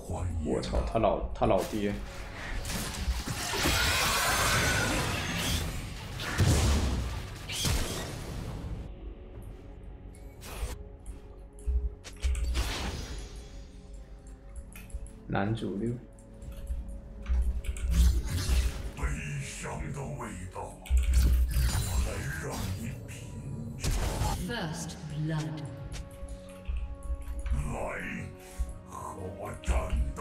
我操，他老爹！男主六。 悲伤的味道，我来让你品尝。 First blood。 来，和我战斗。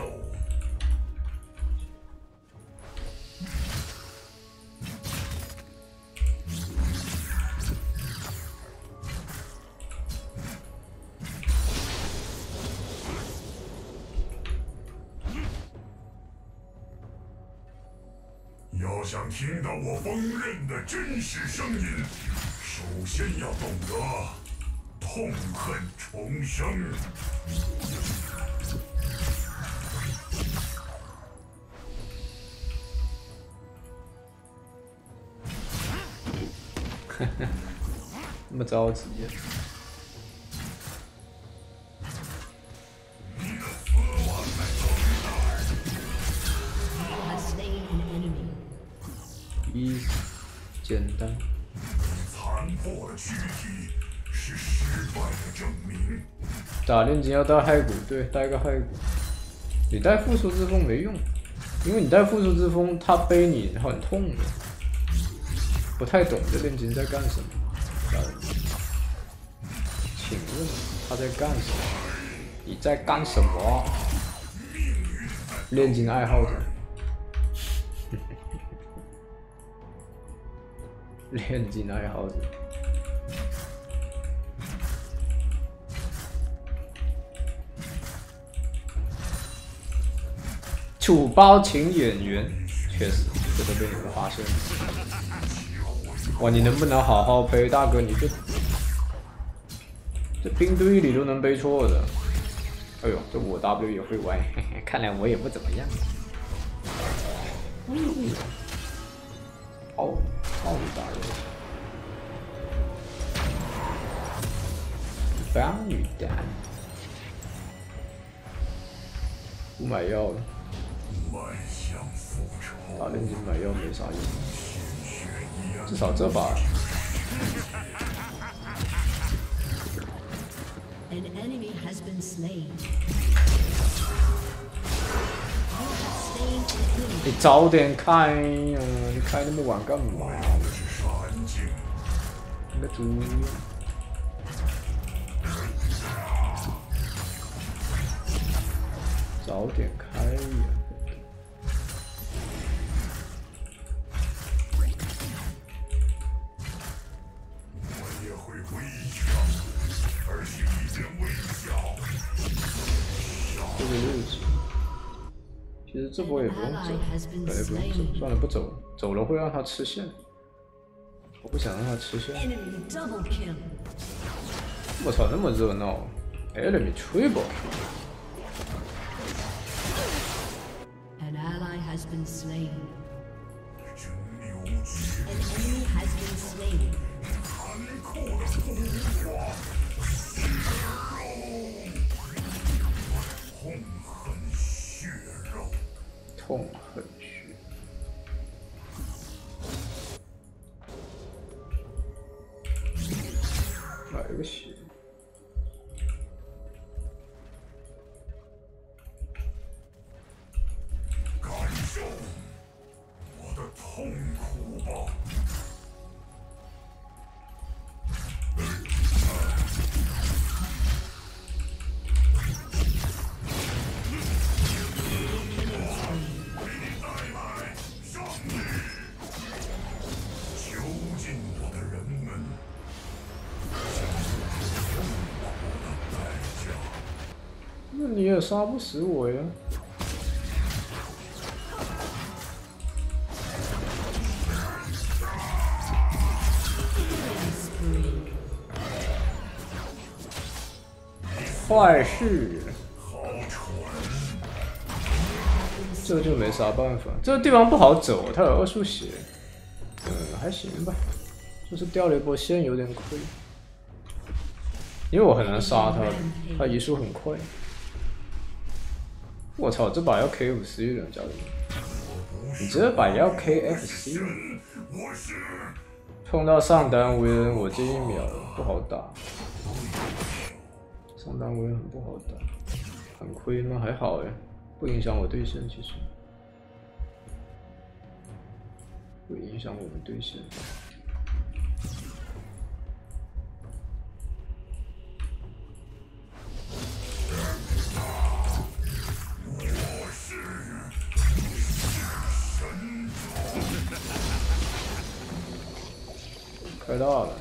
要想听到我锋刃的真实声音，首先要懂得痛恨重生。 那么着急呀？ 你的死亡在等一简单。 残破的躯体是失败的证明。 打炼金要带骸骨，对，带个骸骨。你带复苏之风没用，因为你带复苏之风，他背你很痛的。不太懂这炼金在干什么。请问他在干什么？你在干什么？炼金爱好者。炼金爱好者。土包请演员，确实，这都被你们发现了。哇，你能不能好好背，大哥？你这兵堆里都能背错的。哎呦，这我 W 也会歪，嘿嘿，看来我也不怎么样。奥利大人，帮女蛋，不买药了。打炼金买药没啥用，至少这把。你早点开呀！你开那么晚干嘛？你个猪！早点开呀！ 我也会微笑，而是一边微笑。 这个日子。其实这波也不用走，感觉不用走，算了，不走，走了会让他吃线，我不想让他吃线。我操，那么热闹 ！Enemy triple An ally has been slain. 真扭曲。 An enemy has been slain. 残酷的复活，血肉，痛恨血肉。 痛恨血，来个血， 感受我的痛苦吧。 那你也杀不死我呀！坏事，这就没啥办法。这个地方不好走，他有2束血，还行吧，就是掉了一波线，有点亏。因为我很难杀他，他移速很快。 我操，这把要 KFC 了，家人们！你这把也要 KFC 了？碰到上单维恩，我这一秒不好打。上单维恩很不好打，很亏吗？还好哎，不影响我对线，其实不影响我们对线。 开大了，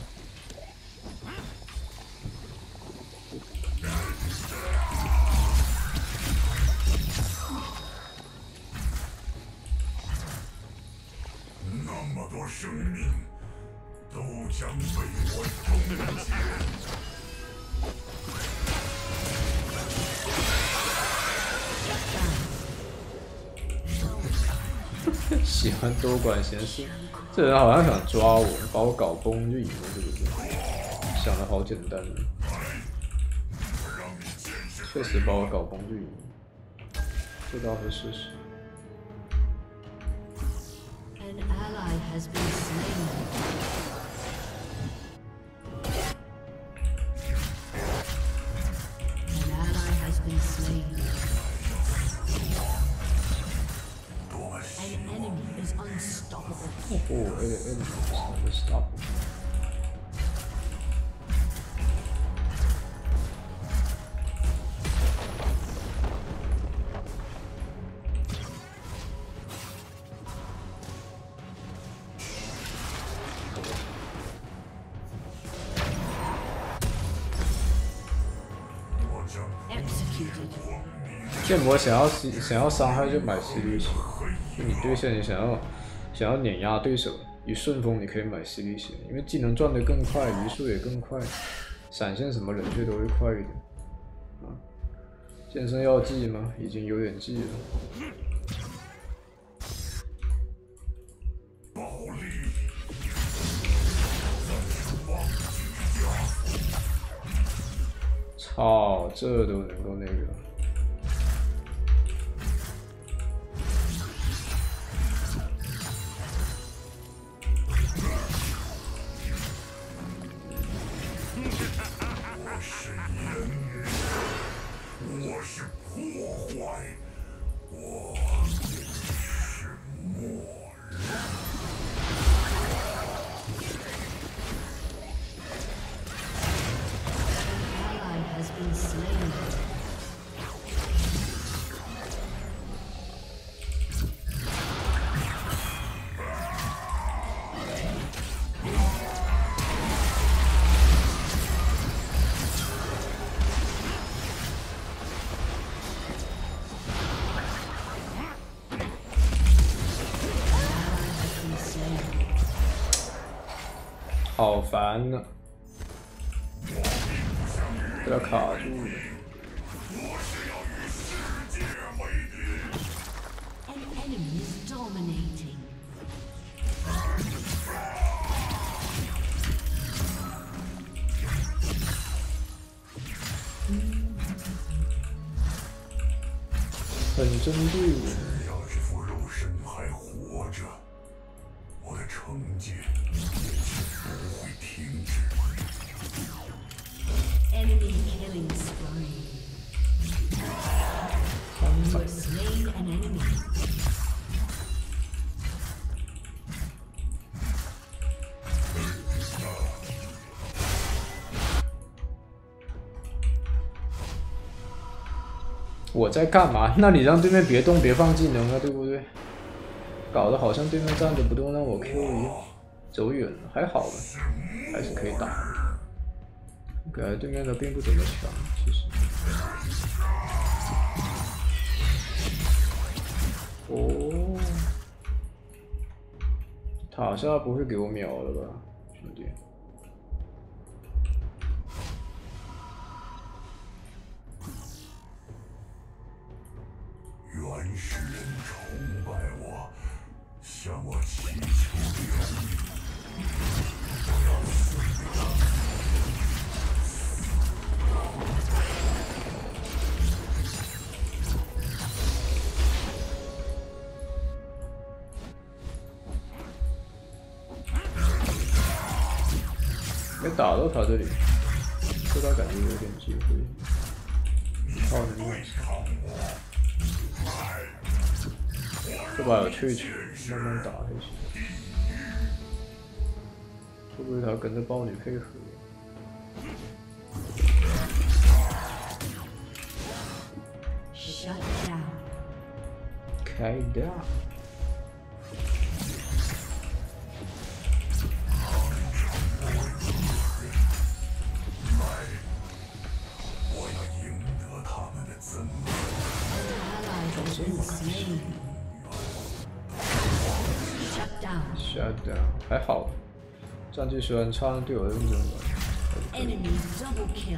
那么多生命都将被我终结。喜欢多管闲事，这人好像想抓我，把我搞崩就赢了，对不对？想的好简单，确实把我搞崩就赢了，这倒是事实。 An ally has been slain. An ally has been slain. An enemy is unstoppable. Oh, enemy is unstoppable. 剑魔想要伤害就买犀利血，就你对线你想要碾压对手，以顺风你可以买犀利血，因为技能转得更快，移速也更快，闪现什么冷却都会快一点。啊，健身要技吗？已经有点技了。操，这都能够那个。 我是破坏，我是末日。 An ally has been slain. 好烦呐、被他卡住了。 An enemy is dominating. 很针对我。 只要这副肉身还活着，我的惩戒不会停止。 Enemy killing spree. You have slain an enemy. 我在干嘛？那你让对面别动，别放技能啊，对不对？搞得好像对面站着不动让我 Q 一样，走远了，还好吧，还是可以打。感觉对面的并不怎么强，其实。哦，塔下不会给我秒了吧，兄弟？ 原始人崇拜我，向我祈求怜悯。我要死了！ 打到他这里，这他感觉有点机会。靠能量这把有去球，慢慢打还行。会不会他跟着豹女配合 ？Shut down. 开掉。Shut down， 还好，战绩虽然差，但对我认真玩。 Enemy double kill.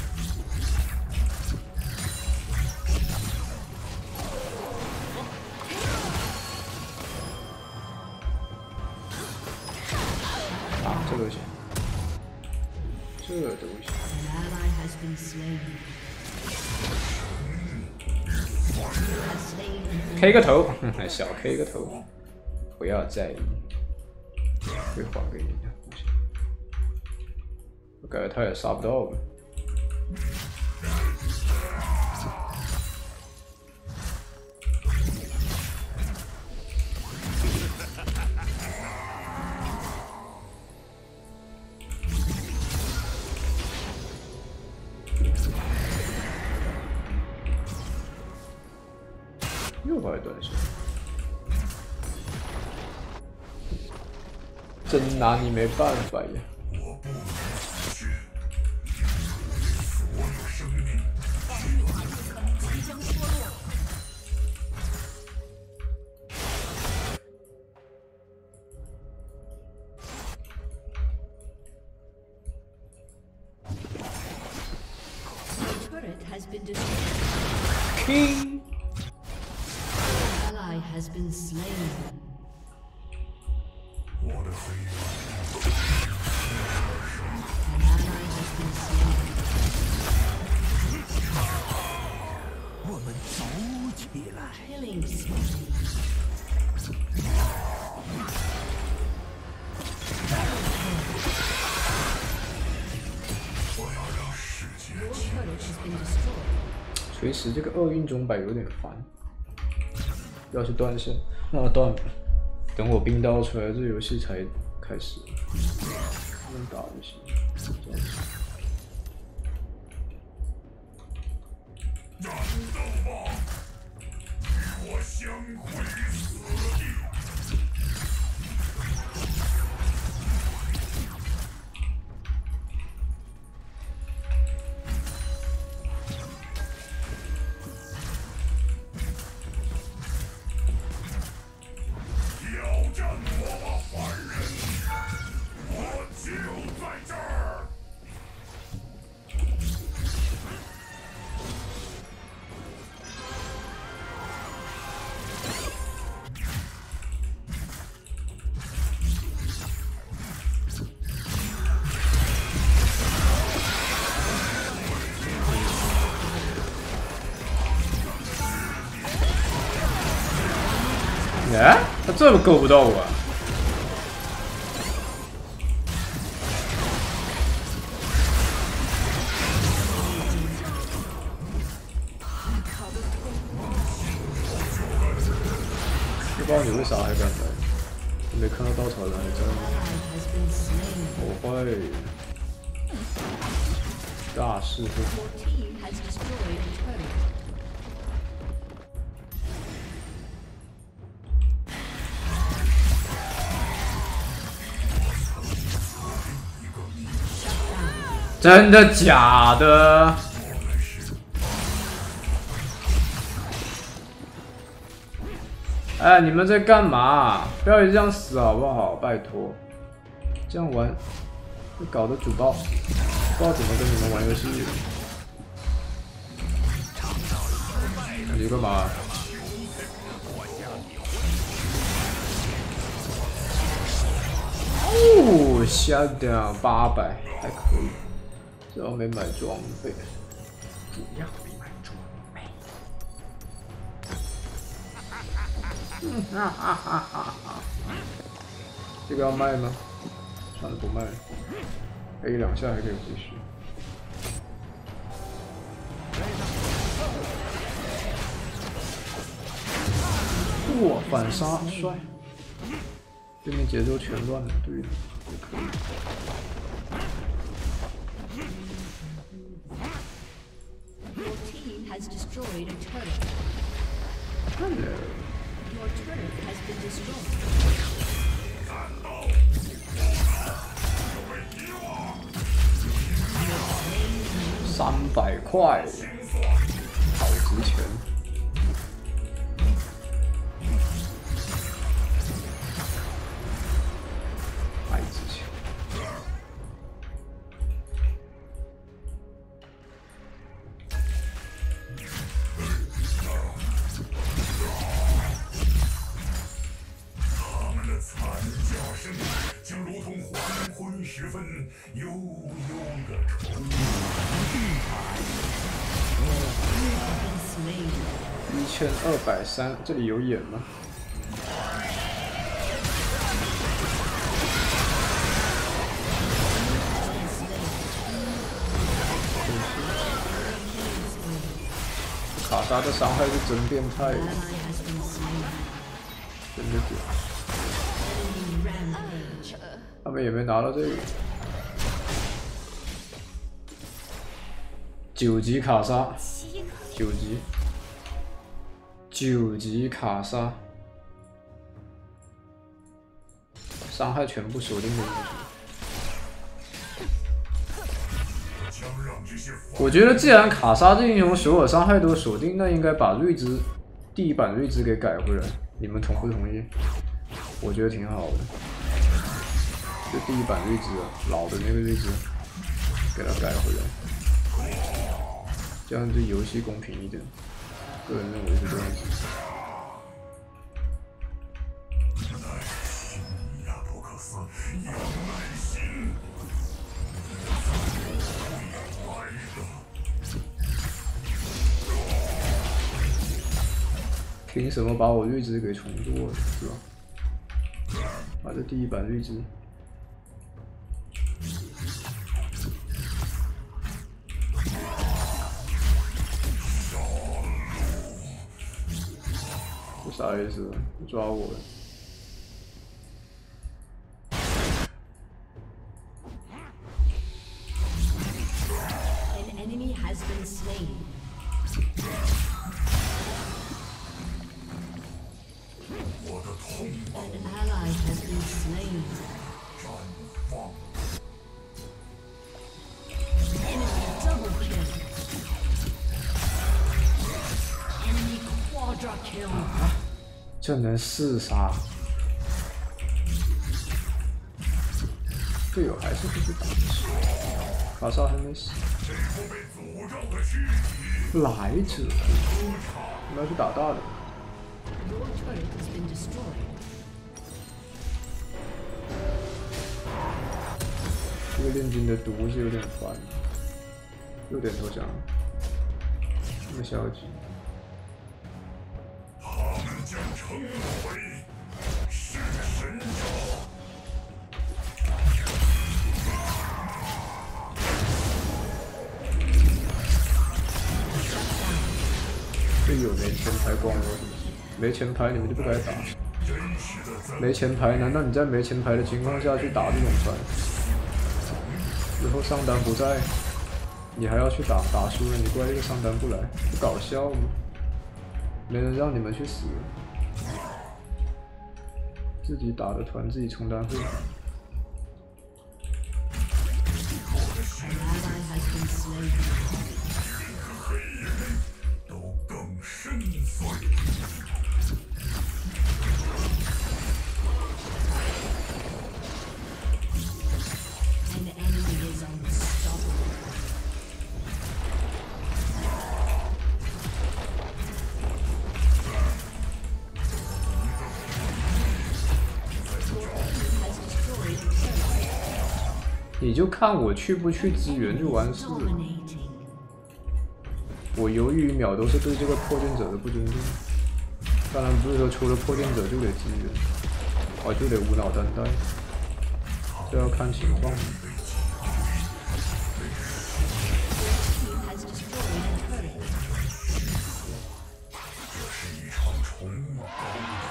啊，这个行，这个都行。 An ally has been slain. K 个头，小 K 个头，不要在意，会还给你的。我感觉他也杀不到了。又跑一段时间，真拿你没办法呀！ 我不死去，所有生命即将脱落。The turret has been destroyed. King Ally has been slain. 我的飞跃。 An ally has been slain. 我们走起来。 Killing spree. 我要让世界 Your turret has been destroyed. 锤石这个厄运钟摆有点烦，要是断线，那断吧。等我冰刀出来，这游戏才开始，能打就行。 战斗吧，与我相会于死地。挑战我吧，凡人！我就在这儿。 哎，他这么够不到我啊！不知道你为啥还敢来？你没看到稻草人还在吗？ Ally has been slain. 我会大事不 Your team has destroyed a turret. 真的假的？哎，你们在干嘛？不要这样死好不好？拜托，这样玩会搞得主爆，不知道怎么跟你们玩游戏。你干嘛？哦，下掉800，还可以。只要没买装备，主要没买装备。哈哈哈哈！这个要卖吗？算了，不卖了。 A 2下还可以回血。哇，反杀帅！对面节奏全乱了，对的，也可以。 Has destroyed a turret. Hello. Your turret has been destroyed. 300块，好值钱。太值钱。 就如同黄昏时分悠悠的虫。 1230，这里有眼吗？卡莎的伤害是真变态，真的屌。 他们也没拿到这个9级卡莎，9级卡莎，伤害全部锁定的英雄。我觉得既然卡莎这英雄所有伤害都锁定，那应该把睿智第1版睿智给改回来，你们同不同意？我觉得挺好的。 就第1版睿智老的那个睿智，给它改回来，这样对游戏公平一点。个人认为是这样子。 亚多克斯有耐心， 凭什么把我睿智给重做了，是吧？把这第1版睿智。 这啥意思？抓我了！ An enemy has been slain. An ally has been slain. Enemy double kill. Enemy quadra kill. 这能4杀？队友还是不去打，卡莎还没死。来者，我们要去打大的。 Your turret has been destroyed. 这个炼金的毒是有点烦，有点投降，这么消极。 他们将称我为弑神者。 队友没前排光我什么？没前排你们就不该打。没前排，难道你在没前排的情况下去打这种船？以后上单不在，你还要去打，打输了你怪这个上单不来，不搞笑吗？没人让你们去死，自己打的团自己承担费。 An ally has been slain. 都更深邃。 An enemy is unstoppable. Has destroyed a turret. 你就看我去不去支援就完事了。 Dominating. 我犹豫1秒都是对这个破剑者的不尊重。当然不是说出了破剑者就得支援，我就得无脑单带，这要看情况。 Team has destroyed a turret. 这是一场崇高的。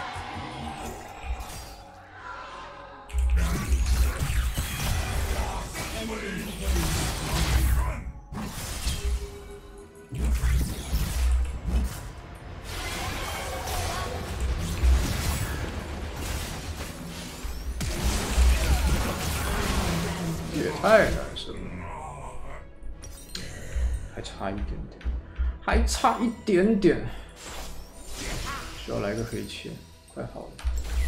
也太难受了，还差一点点，还差一点点，需要来个黑切，快好了。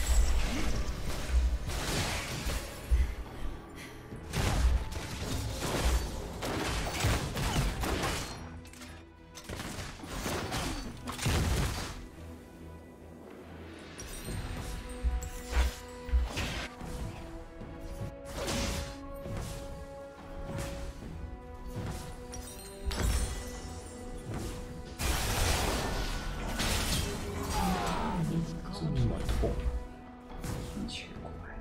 这么痛，1000块。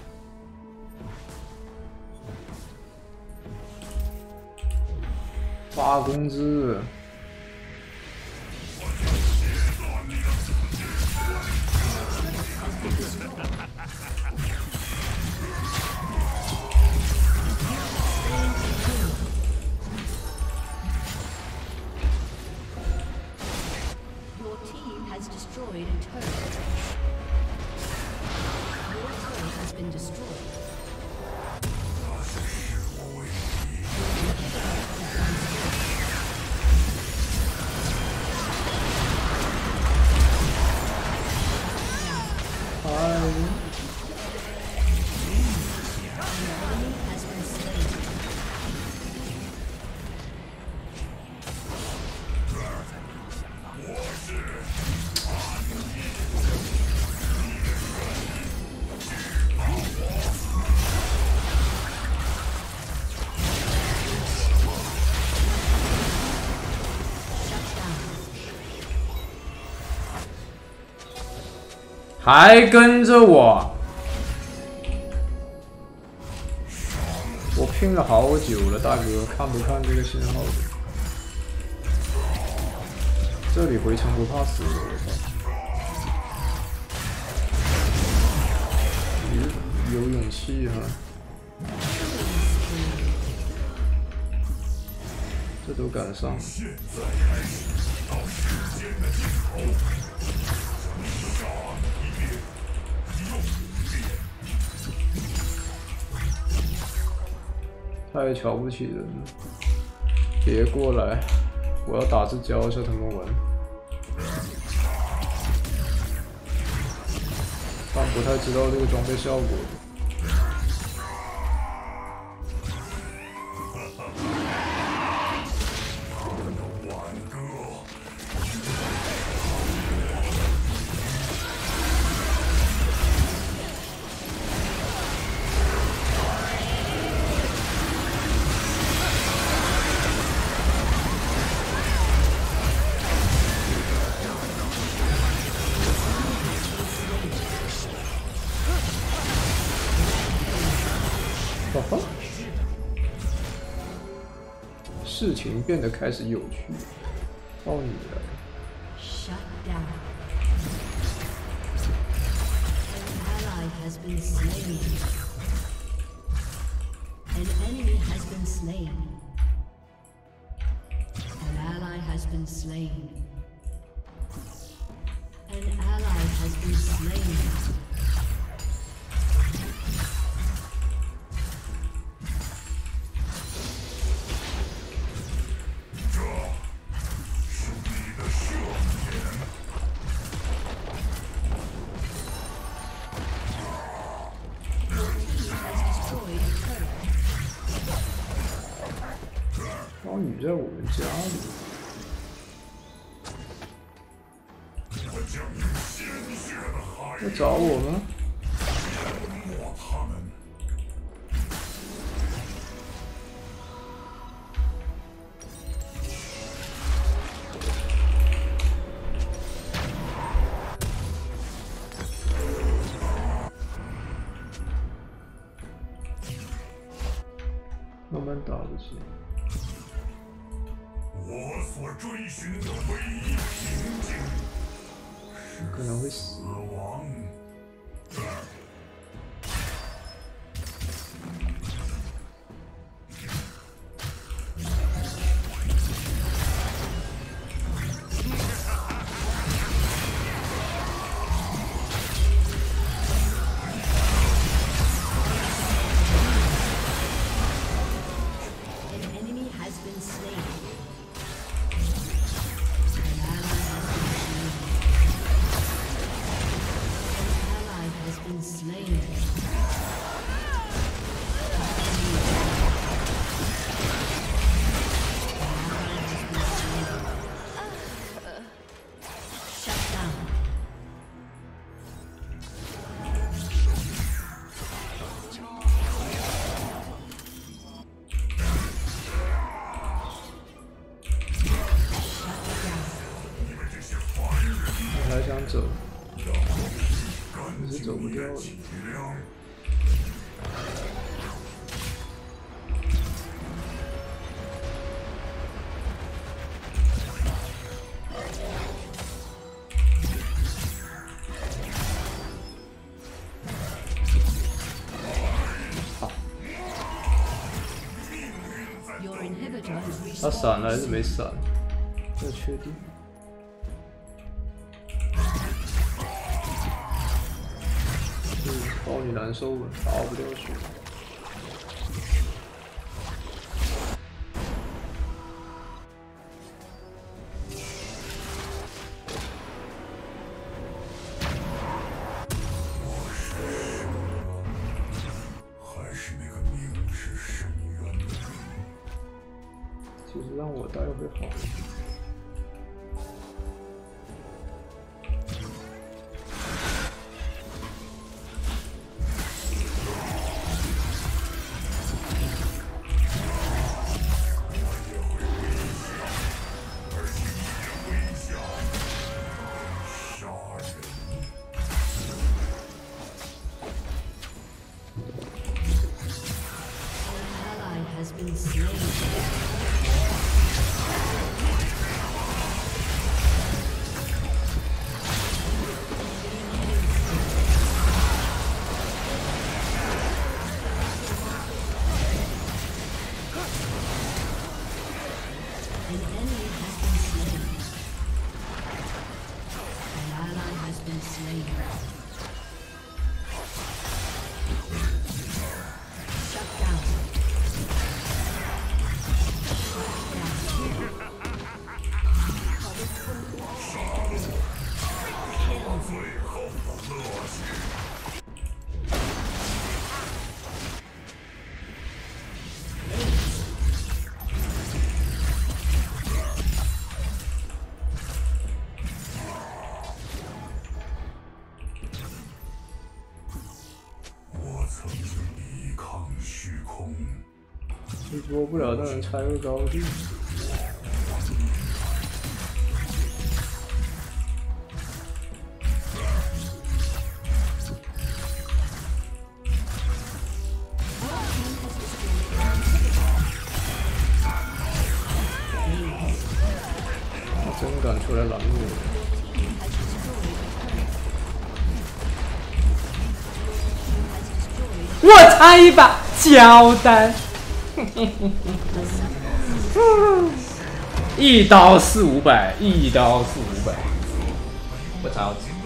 发工资。 Your team has destroyed a turret. Your turret has been destroyed. 还跟着我，我拼了好久了，大哥，看不看这个信号的？这里回城不怕死，我操！有勇气哈，这都赶上了。 现在开始到时间的尽头。 太瞧不起人了！别过来，我要打字教一下他们玩。但不太知道这个装备效果。事情变得开始有趣，到你了。 Shut down. An ally has been slain. An enemy has been slain. An ally has been slain. An ally has been slain. 猫女在我们家里。要找我吗？那么慢打不起。 我所追寻的唯一平静， 可能会死。 死亡。 我还想走，可是走不掉了。他闪了还是没闪？要确定。包你难受了，打不掉血。 还是那个明是深渊的人。 其实让我带会好一点。你播不了，让人猜会高兴。他真敢出来拦我！我猜一把胶丹。一刀400-500，一刀400-500，我操！